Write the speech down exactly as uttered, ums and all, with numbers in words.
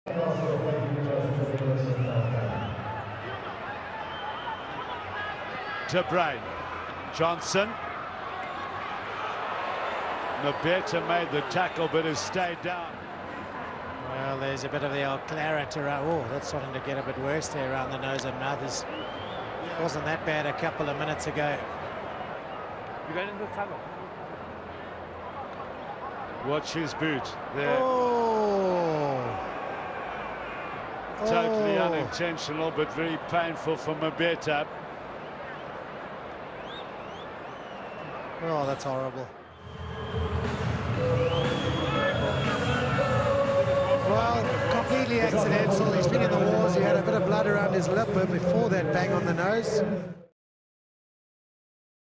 De Bruyne, Johnson. Mabeta made the tackle but has stayed down. Well, there's a bit of the old claret around. Oh, that's starting to get a bit worse there around the nose and mouth. It wasn't that bad a couple of minutes ago. You got into the tackle. Watch his boot there. Oh. Totally Oh. unintentional but very painful for Mabeta. Oh, that's horrible. Well, completely accidental. He's been in the wars. He had a bit of blood around his lip before that bang on the nose.